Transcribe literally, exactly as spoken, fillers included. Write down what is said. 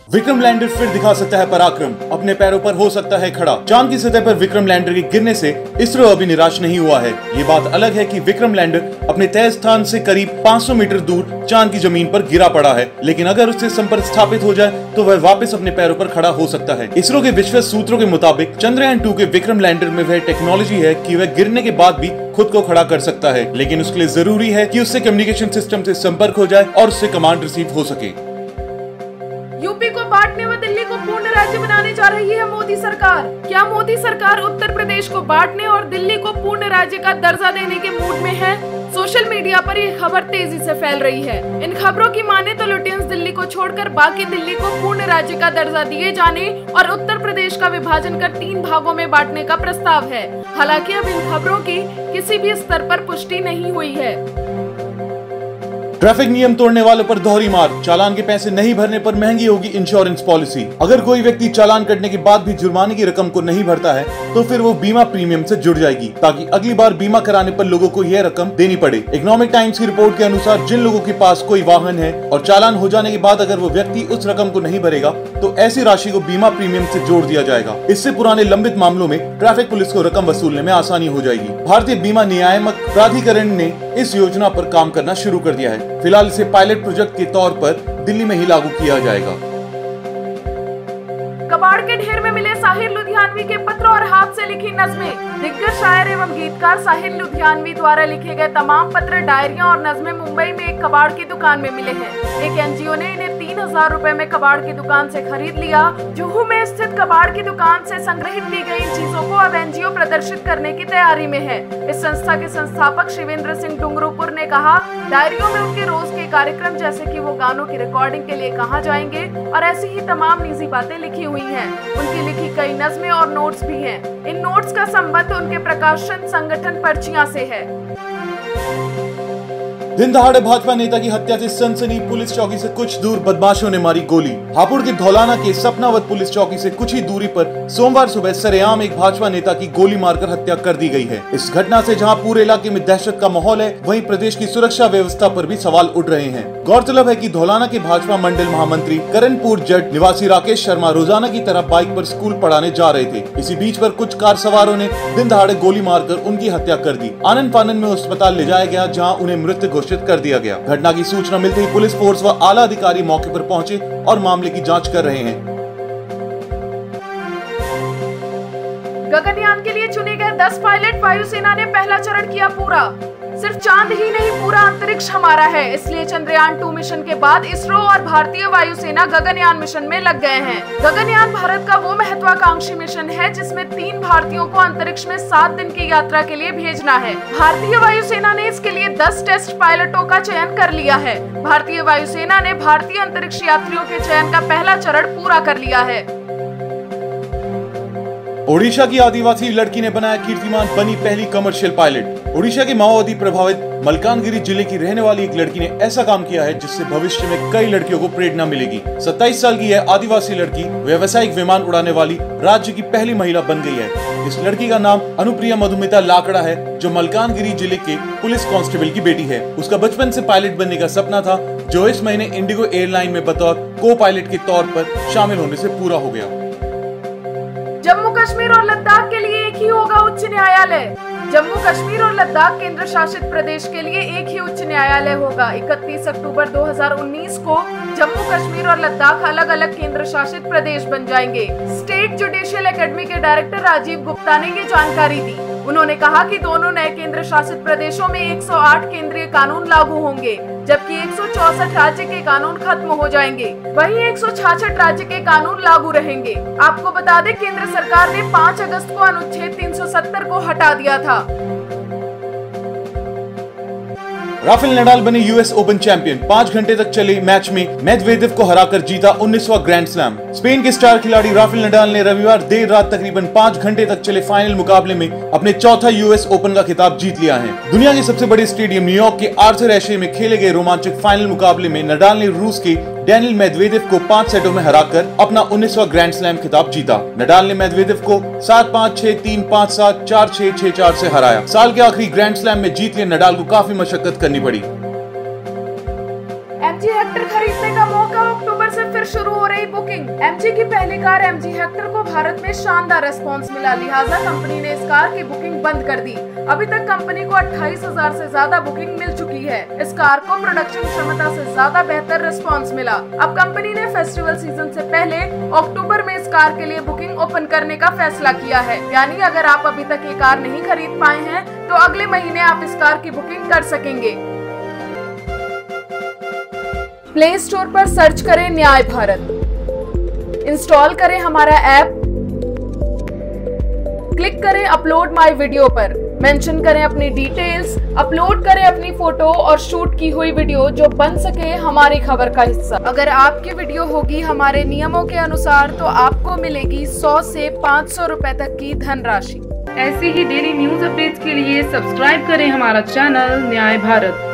Vikram lander फिर दिखा सकता है पराक्रम, अपने पैरों पर हो सकता है खड़ा। चांद की सतह पर विक्रम लैंडर के गिरने से इसरो अभी निराश नहीं हुआ है। ये बात अलग है कि विक्रम लैंडर अपने तय स्थान से करीब पाँच सौ मीटर दूर चांद की जमीन पर गिरा पड़ा है, लेकिन अगर उससे संपर्क स्थापित हो जाए तो वह वापस अपने पैरों पर खड़ा हो सकता है। इसरो के विश्वस्त सूत्रों के मुताबिक चंद्रयान टू के विक्रम लैंडर में वह टेक्नोलॉजी है कि वह गिरने के बाद भी खुद को खड़ा कर सकता है, लेकिन उसके लिए जरूरी है कि उससे कम्युनिकेशन सिस्टम से संपर्क हो जाए और उससे कमांड रिसीव हो सके। यूपी को बांटने व दिल्ली को पूर्ण राज्य बनाने जा रही है मोदी सरकार। क्या मोदी सरकार उत्तर प्रदेश को बांटने और दिल्ली को पूर्ण राज्य का दर्जा देने के मूड में है? सोशल मीडिया पर ये खबर तेजी से फैल रही है। इन खबरों की माने तो लुटियंस दिल्ली को छोड़कर बाकी दिल्ली को पूर्ण राज्य का दर्जा दिए जाने और उत्तर प्रदेश का विभाजन कर तीन भागों में बांटने का प्रस्ताव है। हालांकि अब इन खबरों की किसी भी स्तर पर पुष्टि नहीं हुई है। ट्रैफिक नियम तोड़ने वालों पर दोहरी मार, चालान के पैसे नहीं भरने पर महंगी होगी इंश्योरेंस पॉलिसी। अगर कोई व्यक्ति चालान कटने के बाद भी जुर्माने की रकम को नहीं भरता है तो फिर वो बीमा प्रीमियम से जुड़ जाएगी, ताकि अगली बार बीमा कराने पर लोगों को यह रकम देनी पड़े। इकोनॉमिक टाइम्स की रिपोर्ट के अनुसार जिन लोगों के पास कोई वाहन है और चालान हो जाने के बाद अगर वो व्यक्ति उस रकम को नहीं भरेगा तो ऐसी राशि को बीमा प्रीमियम से जोड़ दिया जाएगा। इससे पुराने लंबित मामलों में ट्रैफिक पुलिस को रकम वसूलने में आसानी हो जाएगी। भारतीय बीमा नियामक प्राधिकरण ने इस योजना पर काम करना शुरू कर दिया है। फिलहाल इसे पायलट प्रोजेक्ट के तौर पर दिल्ली में ही लागू किया जाएगा। कबाड़ के ढेर में मिले साहिर लुधियानवी के पत्र और हाथ से लिखी नज़में। दिग्गज शायर एवं गीतकार साहिर लुधियानवी द्वारा लिखे गए तमाम पत्र, डायरियां और नज़में मुंबई में एक कबाड़ की दुकान में मिले हैं। एक एनजीओ ने इन्हें तीन हजार रूपए में कबाड़ की दुकान से खरीद लिया। जुहू में स्थित कबाड़ की दुकान से संग्रहित की गई इन चीजों को अब एनजीओ प्रदर्शित करने की तैयारी में है। इस संस्था के संस्थापक शिवेंद्र सिंह डुंगरूपुर ने कहा, डायरियों में उनके रोज के कार्यक्रम जैसे कि वो गानों की रिकॉर्डिंग के लिए कहाँ जाएंगे और ऐसी ही तमाम निजी बातें लिखी हुई हैं। उनकी लिखी कई नज़में और नोट्स भी हैं। इन नोट्स का संबंध उनके प्रकाशन संगठन पर्चियां से है। दिन दहाड़े भाजपा नेता की हत्या से सनसनी, पुलिस चौकी से कुछ दूर बदमाशों ने मारी गोली। हापुड़ के धौलाना के सपनावत पुलिस चौकी से कुछ ही दूरी पर सोमवार सुबह सरेआम एक भाजपा नेता की गोली मारकर हत्या कर दी गई है। इस घटना से जहां पूरे इलाके में दहशत का माहौल है, वहीं प्रदेश की सुरक्षा व्यवस्था पर भी सवाल उठ रहे हैं। गौरतलब है कि धौलाना के भाजपा मंडल महामंत्री करणपुर जट निवासी राकेश शर्मा रोजाना की तरह बाइक पर स्कूल पढ़ाने जा रहे थे। इसी बीच पर कुछ कार सवारों ने दिन दहाड़े गोली मारकर उनकी हत्या कर दी। आनंद फानन में अस्पताल ले जाया गया, जहाँ उन्हें मृत घोषित कर दिया गया। घटना की सूचना मिलते ही पुलिस फोर्स व आला अधिकारी मौके पर पहुंचे और मामले की जांच कर रहे हैं। गगनयान के लिए चुने गए दस पायलट, वायुसेना ने पहला चरण किया पूरा। सिर्फ चांद ही नहीं, पूरा अंतरिक्ष हमारा है, इसलिए चंद्रयान टू मिशन के बाद इसरो और भारतीय वायुसेना गगनयान मिशन में लग गए हैं। गगनयान भारत का वो महत्वाकांक्षी मिशन है जिसमें तीन भारतीयों को अंतरिक्ष में सात दिन की यात्रा के लिए भेजना है। भारतीय वायुसेना ने इसके लिए दस टेस्ट पायलटों का चयन कर लिया है। भारतीय वायुसेना ने भारतीय अंतरिक्ष यात्रियों के चयन का पहला चरण पूरा कर लिया है। ओडिशा की आदिवासी लड़की ने बनाया कीर्तिमान, बनी पहली कमर्शियल पायलट। ओडिशा के माओवादी प्रभावित मलकानगिरी जिले की रहने वाली एक लड़की ने ऐसा काम किया है जिससे भविष्य में कई लड़कियों को प्रेरणा मिलेगी। सत्ताईस साल की यह आदिवासी लड़की व्यावसायिक विमान उड़ाने वाली राज्य की पहली महिला बन गई है। इस लड़की का नाम अनुप्रिया मधुमिता लाकड़ा है, जो मलकानगिरी जिले के पुलिस कांस्टेबल की बेटी है। उसका बचपन से पायलट बनने का सपना था, जो इस महीने इंडिगो एयरलाइन में बतौर को पायलट के तौर पर शामिल होने से पूरा हो गया। जम्मू कश्मीर और लद्दाख के लिए एक ही होगा उच्च न्यायालय। जम्मू कश्मीर और लद्दाख केंद्र शासित प्रदेश के लिए एक ही उच्च न्यायालय होगा। इकतीस अक्टूबर दो हज़ार उन्नीस को जम्मू कश्मीर और लद्दाख अलग अलग केंद्र शासित प्रदेश बन जाएंगे। स्टेट जुडिशियल एकेडमी के डायरेक्टर राजीव गुप्ता ने ये जानकारी दी। उन्होंने कहा कि दोनों नए केंद्र शासित प्रदेशों में एक सौ आठ केंद्रीय कानून लागू होंगे, जबकि एक सौ चौसठ राज्य के कानून खत्म हो जाएंगे। वहीं एक सौ छियासठ राज्य के कानून लागू रहेंगे। आपको बता दें, केंद्र सरकार ने पाँच अगस्त को अनुच्छेद तीन सौ सत्तर को हटा दिया था। राफेल नडाल बने यूएस ओपन चैंपियन। पाँच घंटे तक चले मैच में मेदवेदेव को हराकर जीता उन्नीसवां ग्रैंड स्लैम। स्पेन के स्टार खिलाड़ी राफेल नडाल ने रविवार देर रात तकरीबन पाँच घंटे तक चले फाइनल मुकाबले में अपने चौथा यूएस ओपन का खिताब जीत लिया है। दुनिया के सबसे बड़े स्टेडियम न्यूयॉर्क के आर्थर एशे में खेले गए रोमांचक फाइनल मुकाबले में नडाल ने रूस के डैनियल मेदवेदेव को पांच सेटों में हराकर अपना उन्नीसवां ग्रैंड स्लैम खिताब जीता। नडाल ने मेदवेदेव को सात पाँच छह तीन पाँच सात चार छह छह चार से हराया। साल के आखिरी ग्रैंड स्लैम में जीत लिए नडाल को काफी मशक्कत करनी पड़ी। एमजी हेक्टर खरीदने का मौका, अक्टूबर से फिर शुरू हो रही बुकिंग। की पहली कार एमजी हेक्टर को भारत में शानदार रेस्पॉन्स मिला, लिहाजा कंपनी ने इस कार की बुकिंग बंद कर दी। अभी तक कंपनी को अट्ठाईस हजार से ज्यादा बुकिंग मिल चुकी है। इस कार को प्रोडक्शन क्षमता से ज्यादा बेहतर रेस्पॉन्स मिला। अब कंपनी ने फेस्टिवल सीजन से पहले अक्टूबर में इस कार के लिए बुकिंग ओपन करने का फैसला किया है। यानी अगर आप अभी तक ये कार नहीं खरीद पाए हैं तो अगले महीने आप इस कार की बुकिंग कर सकेंगे। प्ले स्टोर पर सर्च करें न्याय भारत, इंस्टॉल करें हमारा ऐप, क्लिक करें अपलोड माय वीडियो पर, मेंशन करें अपनी डिटेल्स, अपलोड करें अपनी फोटो और शूट की हुई वीडियो जो बन सके हमारी खबर का हिस्सा। अगर आपकी वीडियो होगी हमारे नियमों के अनुसार तो आपको मिलेगी सौ से पाँच सौ रुपए तक की धनराशि। ऐसे ही डेली न्यूज अपडेट्स के लिए सब्सक्राइब करें हमारा चैनल न्याय भारत।